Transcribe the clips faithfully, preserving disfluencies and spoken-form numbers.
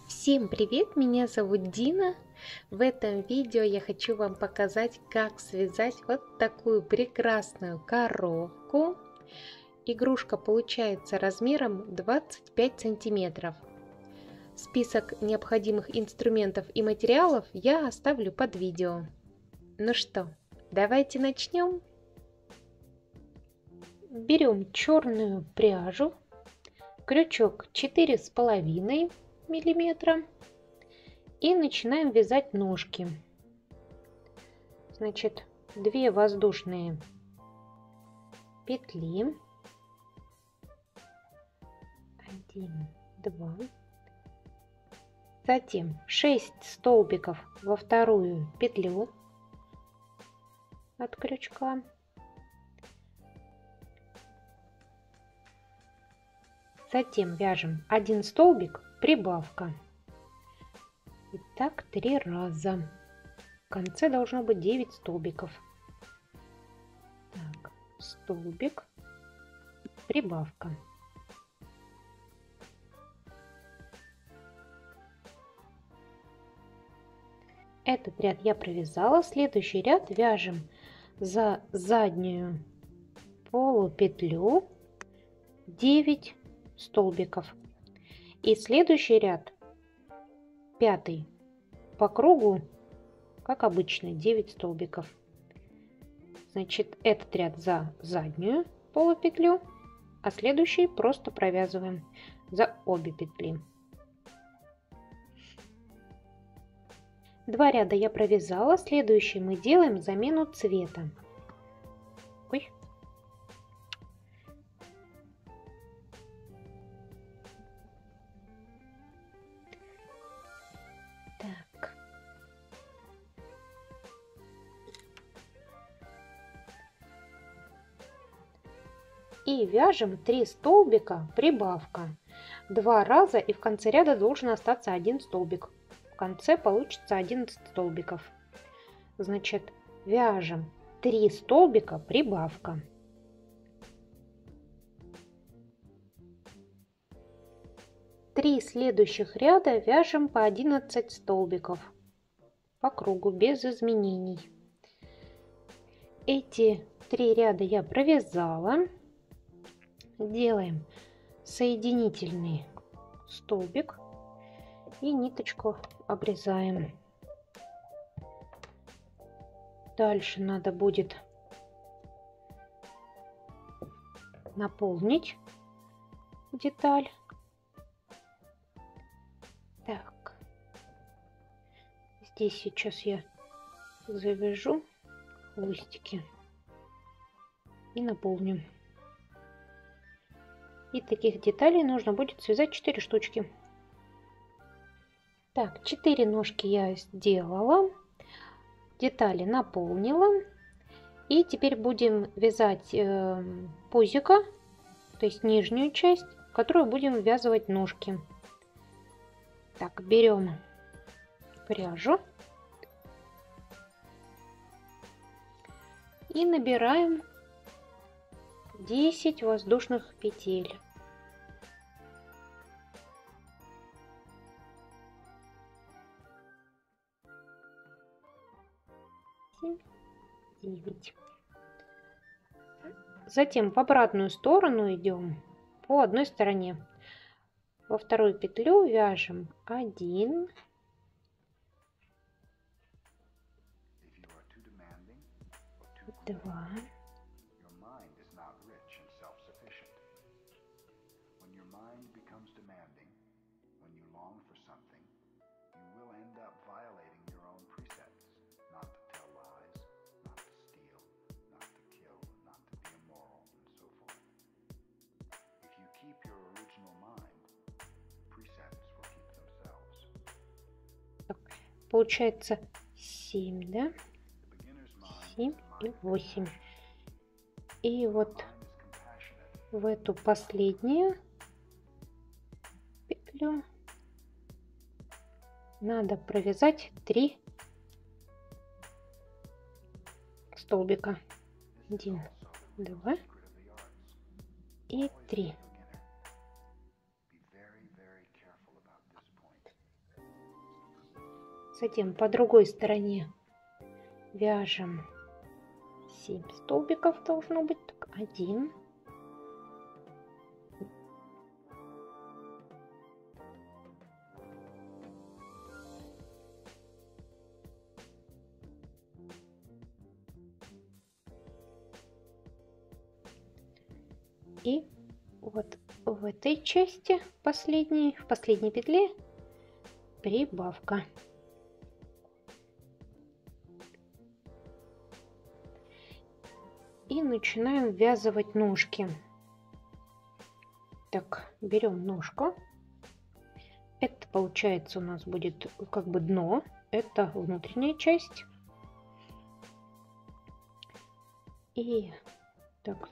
Всем привет, меня зовут Дина. В этом видео я хочу вам показать, как связать вот такую прекрасную коробку. Игрушка получается размером двадцать пять сантиметров. Список необходимых инструментов и материалов я оставлю под видео. Ну что, давайте начнем. Берем черную пряжу, крючок четыре с половиной миллиметра и начинаем вязать ножки. Значит, две воздушные петли, один, два, затем шесть столбиков во вторую петлю от крючка, затем вяжем один столбик, прибавка. И так три раза. В конце должно быть девять столбиков. Так, столбик, прибавка. Этот ряд я провязала. Следующий ряд вяжем за заднюю полупетлю девять столбиков. И следующий ряд, пятый, по кругу, как обычно, девять столбиков. Значит, этот ряд за заднюю полупетлю, а следующий просто провязываем за обе петли. Два ряда я провязала, следующий мы делаем замену цвета. Ой. Так. И вяжем три столбика, прибавка. Два раза, и в конце ряда должен остаться один столбик. В конце получится одиннадцать столбиков. Значит, вяжем три столбика, прибавка. Три следующих ряда вяжем по одиннадцать столбиков по кругу без изменений. Эти три ряда я провязала. Делаем соединительный столбик и ниточку обрезаем. Дальше надо будет наполнить деталь. Так, здесь сейчас я завяжу хвостики и наполню. И таких деталей нужно будет связать четыре штучки. Так, четыре ножки я сделала, детали наполнила. И теперь будем вязать э, пузико, то есть нижнюю часть, в которую будем ввязывать ножки. Так, берем пряжу и набираем десять воздушных петель. девять. Затем в обратную сторону идем по одной стороне. Во вторую петлю вяжем один, два, получается семь, да? семь и восемь. И вот в эту последнюю петлю надо провязать три столбика. один, два и три. Затем по другой стороне вяжем семь столбиков, должно быть. Так, один. И вот в этой части, последней, в последней петле, прибавка. И начинаем ввязывать ножки. Так, берем ножку. Это получается у нас будет как бы дно. Это внутренняя часть. И так,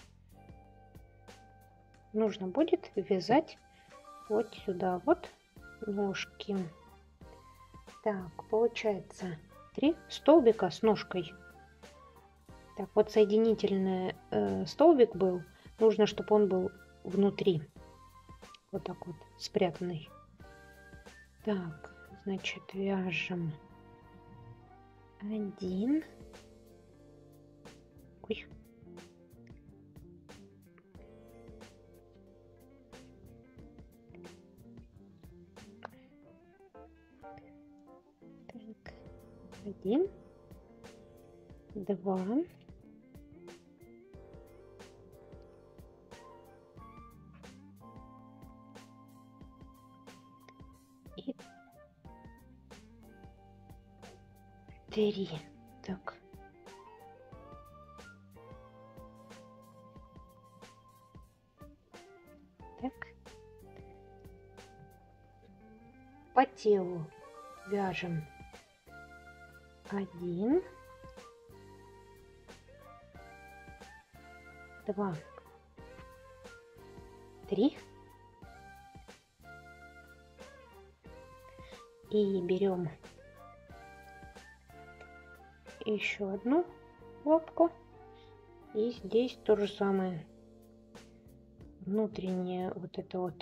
нужно будет ввязать вот сюда вот ножки. Так, получается три столбика с ножкой. Так, вот соединительный э, столбик был. Нужно, чтобы он был внутри. Вот так вот, спрятанный. Так, значит, вяжем один. Ой. Так, один, два. И три. Так. Так. По телу вяжем один, два, три. И берем еще одну лапку. И здесь то же самое. Внутренняя вот это вот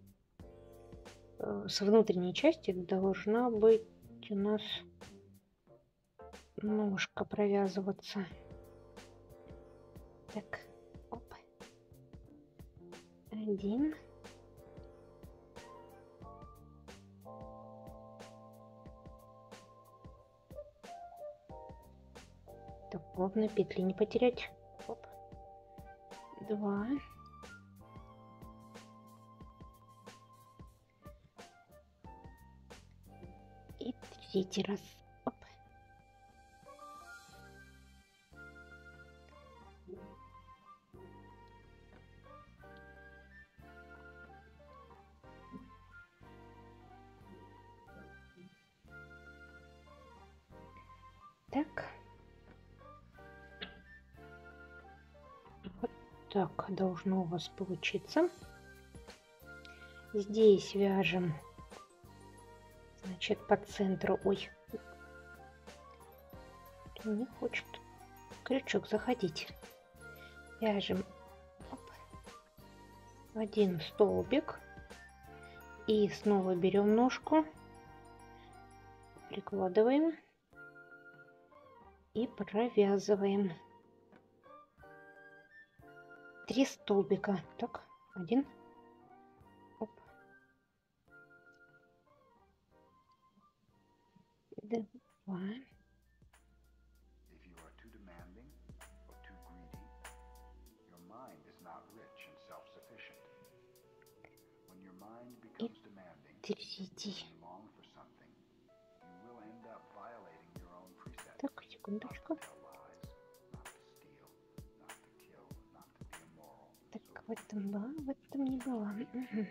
с внутренней части должна быть у нас ножка провязываться. Так, оп. Один. Так, главное петли не потерять. Оп. Два. И третий раз. Оп. Так. Вот так должно у вас получиться. Здесь вяжем, значит, по центру. Ой, не хочет крючок заходить. Вяжем, оп, один столбик и снова берем ножку, прикладываем и провязываем три столбика. Так, один, оп, два. И третий. Так, секундочку. Так, в этом была, в этом не была. Угу.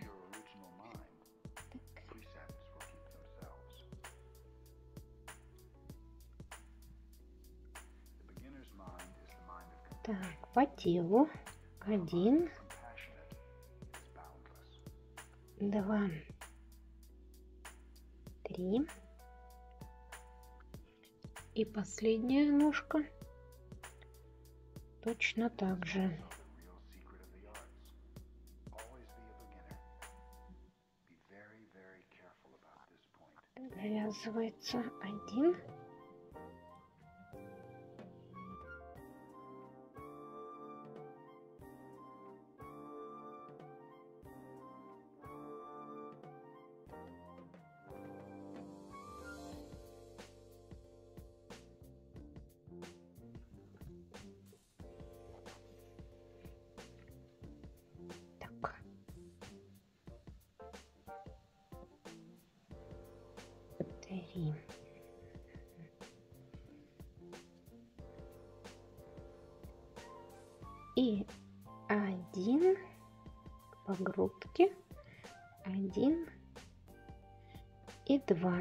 Так. Так, по телу один, два, три. И последняя ножка точно так же. Завязывается один. Три. И один по грудке, один и два.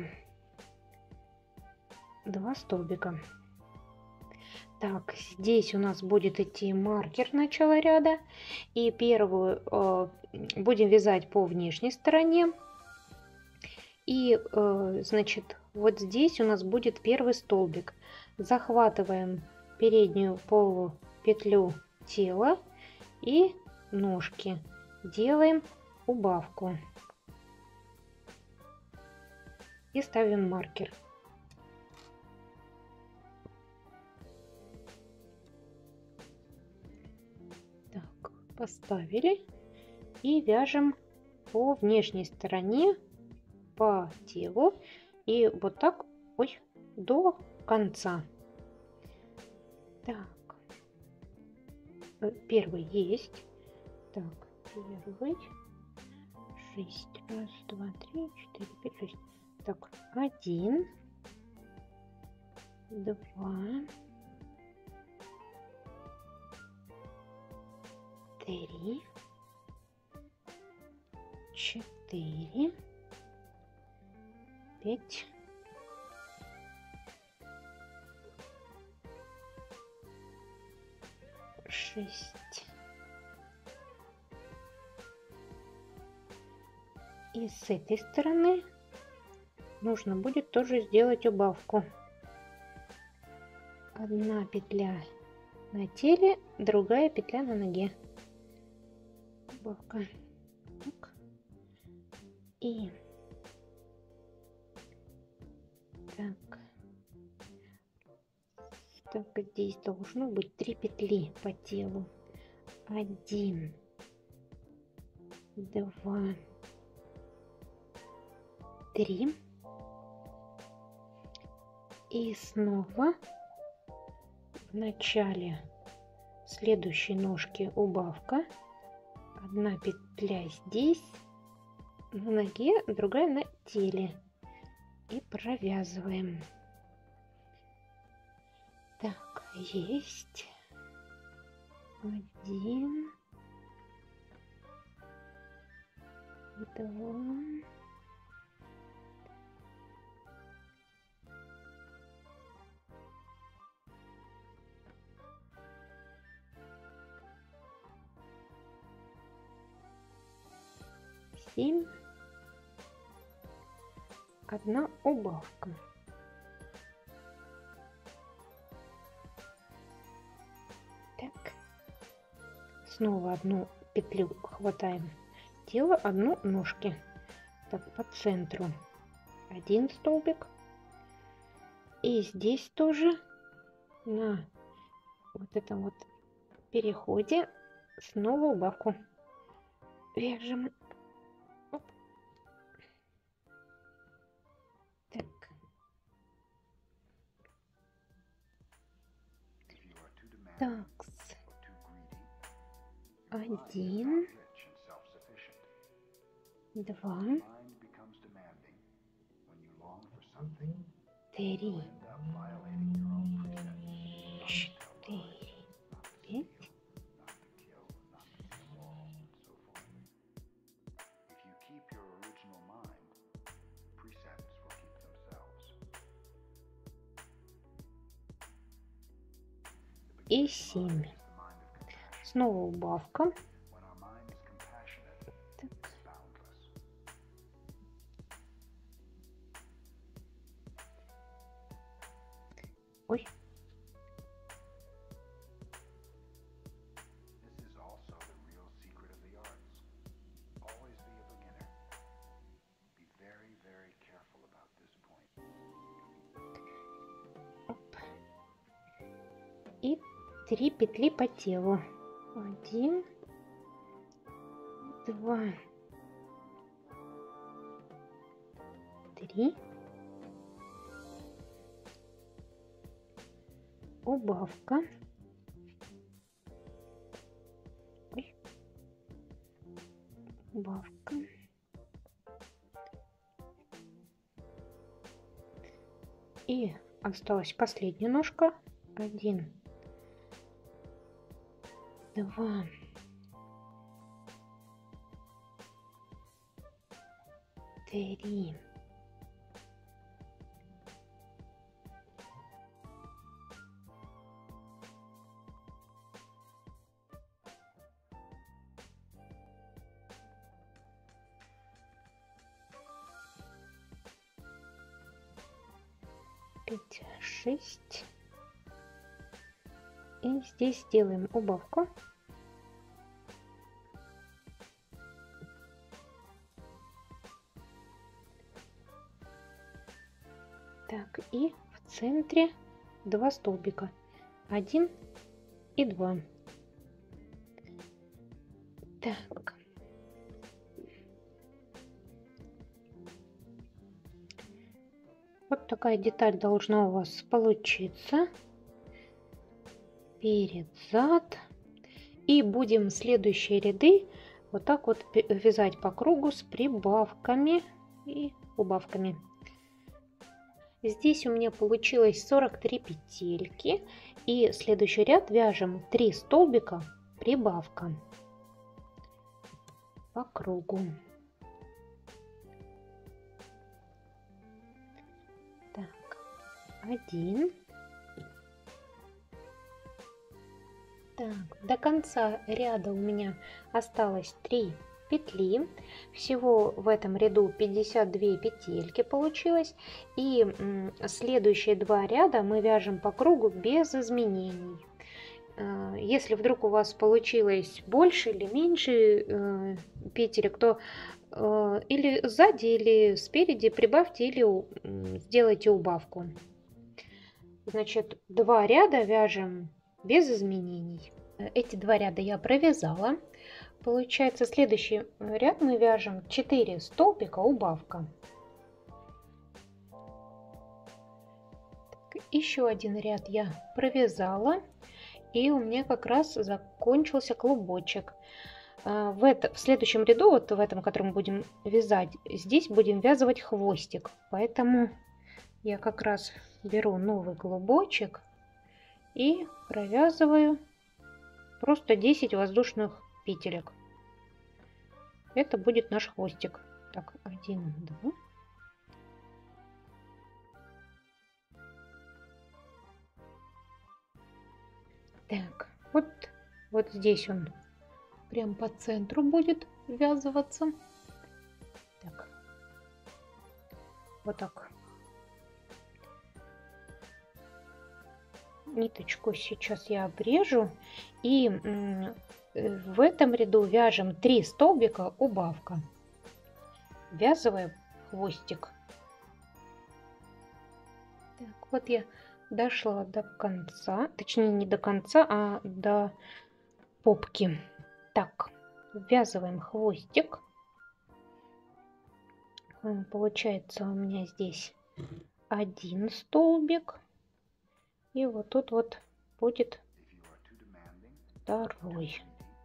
Два столбика. Так, здесь у нас будет идти маркер начала ряда. И первую э, будем вязать по внешней стороне. И, э, значит, вот здесь у нас будет первый столбик. Захватываем переднюю полупетлю тела и ножки. Делаем убавку. И ставим маркер. Так, поставили. И вяжем по внешней стороне, по телу, и вот так, ой, до конца. Так, первый есть. Так, первый. Шесть. Раз, два, три, четыре, пять, шесть. Так, один, два, три, четыре, пять, шесть. И с этой стороны нужно будет тоже сделать убавку. Одна петля на теле, другая петля на ноге. Убавка. Так. И так. Так, здесь должно быть три петли по телу. Один, два, три. И снова в начале следующей ножки убавка. Одна петля здесь на ноге, другая на теле. И провязываем. Так, есть. Один. Два. Семь. Одна убавка. Так. Снова одну петлю хватаем тело, одну ножки. Так, по центру один столбик. И здесь тоже на вот этом вот переходе снова убавку вяжем. Оп. Так. Так. Один, два, три, четыре, пять. И семь. Снова убавка. Так. Ой. три петли по телу. Один, два, три. Убавка. Ой. Убавка. И осталась последняя ножка. Один, два, три. Пять, шесть. И здесь сделаем убавку. Так, и в центре два столбика. Один и два. Так. Вот такая деталь должна у вас получиться. Перед, зад. И будем следующие ряды вот так вот вязать по кругу с прибавками и убавками. Здесь у меня получилось сорок три петельки. И следующий ряд вяжем три столбика, прибавка по кругу. Так, один. Так, до конца ряда у меня осталось три петли. Всего в этом ряду пятьдесят две петельки получилось. И следующие два ряда мы вяжем по кругу без изменений. Если вдруг у вас получилось больше или меньше петелек, то или сзади, или спереди прибавьте, или сделайте убавку. Значит, два ряда вяжем без изменений. Эти два ряда я провязала. Получается, следующий ряд мы вяжем четыре столбика, убавка. Так, еще один ряд я провязала. И у меня как раз закончился клубочек. В, это, в следующем ряду, вот в этом, который мы будем вязать, здесь будем вязывать хвостик. Поэтому я как раз беру новый клубочек и провязываю просто десять воздушных петелек. Это будет наш хвостик. Так, один, два. Так, вот, вот здесь он прям по центру будет ввязываться. Так, вот так. Ниточку сейчас я обрежу. И в этом ряду вяжем три столбика, убавка. Ввязываем хвостик. Так, вот я дошла до конца. Точнее, не до конца, а до попки. Так, ввязываем хвостик. Получается у меня здесь один столбик. И вот тут вот будет второй.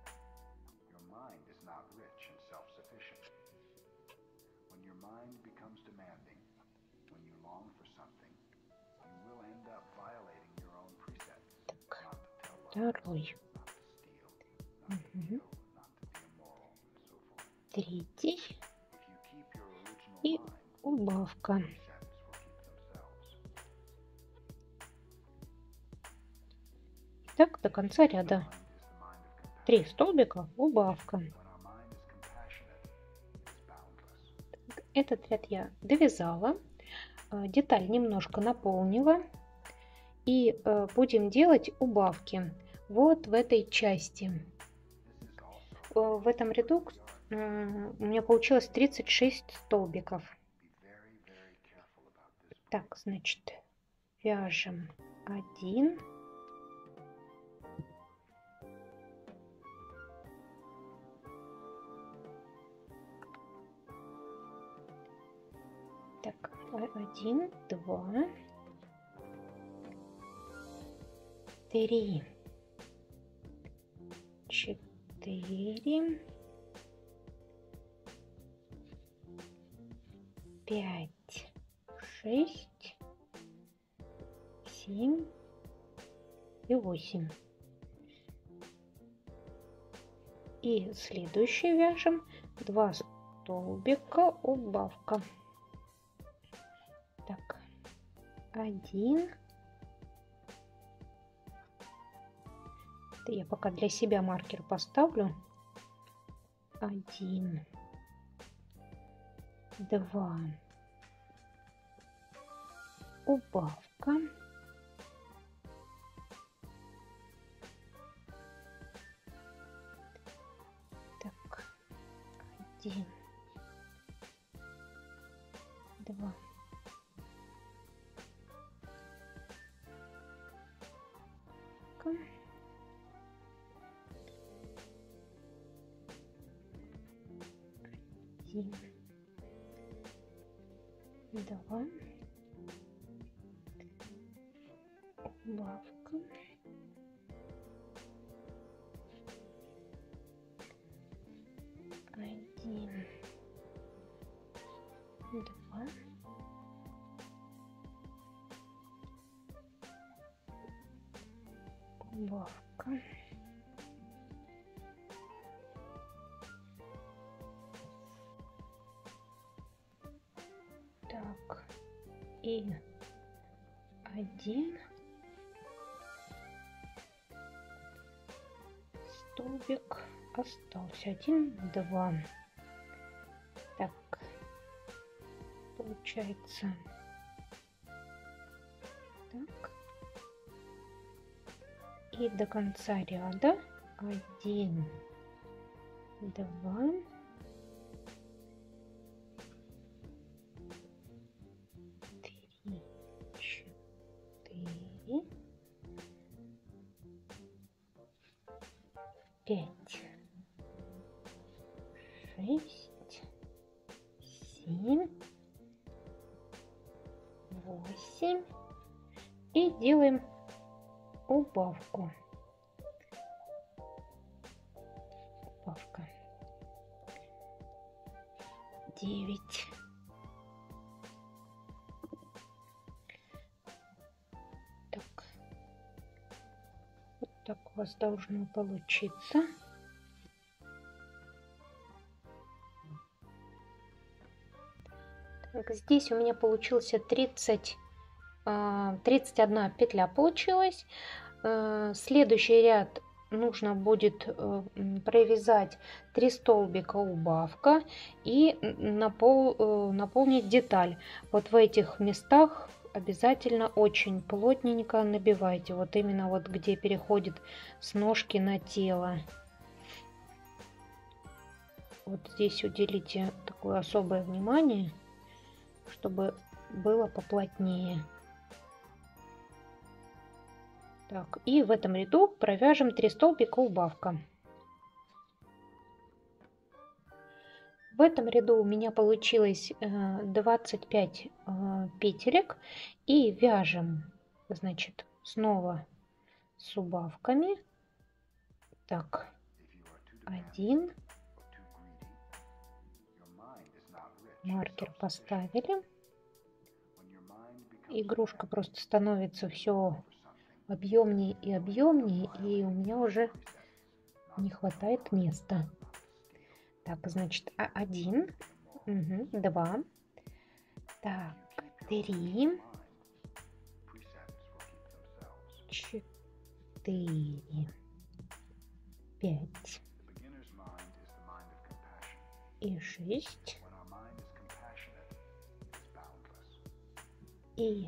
Так, второй. Угу. Третий. И убавка. Так, до конца ряда. Три столбика, убавка. Этот ряд я довязала. Деталь немножко наполнила. И будем делать убавки вот в этой части. В этом ряду у меня получилось тридцать шесть столбиков. Так, значит, вяжем один. Так, один, два, три, четыре, пять, шесть, семь и восемь. И следующий вяжем два столбика убавка. Так, один. Я пока для себя маркер поставлю. Один, два, убавка. Так, один, два. Один, два, убавка, один, два, убавка. Так, и один столбик остался. Один, два. Так, получается так. И до конца ряда один, два, три, четыре, пять, шесть, семь, восемь. И делаем убавку. Убавка. Девять. Так. Вот так у вас должно получиться. Так, здесь у меня получился тридцать, тридцать одна петля получилась. Следующий ряд нужно будет провязать три столбика убавка и напол, наполнить деталь. Вот в этих местах обязательно очень плотненько набивайте. Вот именно вот где переходит с ножки на тело. Вот здесь уделите такое особое внимание, чтобы было поплотнее. Так, и в этом ряду провяжем три столбика убавка. В этом ряду у меня получилось двадцать пять петелек, и вяжем, значит, снова с убавками. Так, один, маркер поставили. Игрушка просто становится все объемнее и объемнее, и у меня уже не хватает места. Так, значит, один, угу, два, так, три, четыре, пять и шесть. И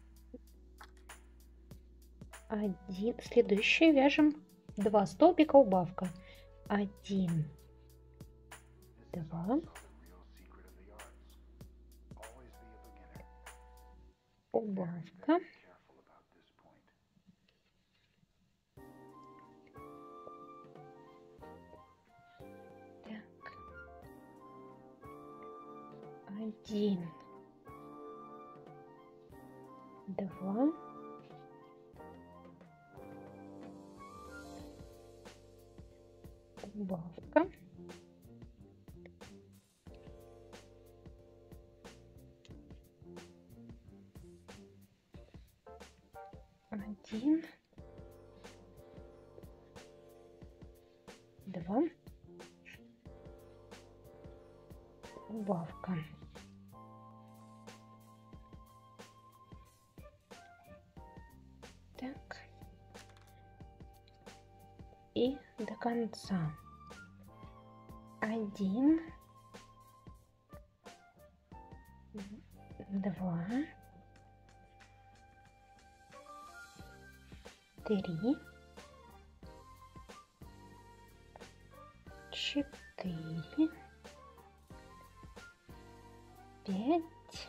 один. Следующий вяжем два столбика убавка. Один, два, убавка, так, один, два, убавка, один, два, убавка. Так. И до конца. Один, два, три, четыре, пять,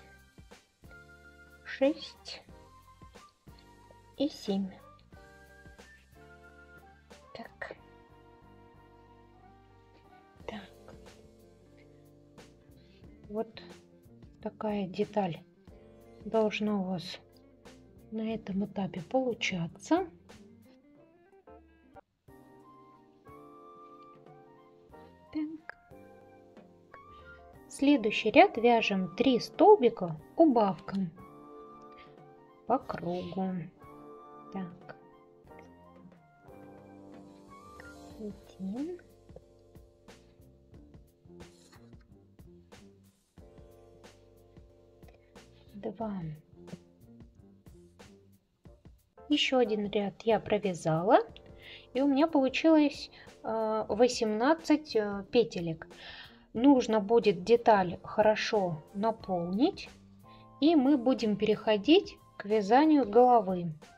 шесть и семь. Так. Так. Вот такая деталь должна у вас на этом этапе получаться. Так. Следующий ряд вяжем три столбика убавкой по кругу. Так. Один. Два. Еще один ряд я провязала, и у меня получилось восемнадцать петелек. Нужно будет деталь хорошо наполнить, и мы будем переходить к вязанию головы.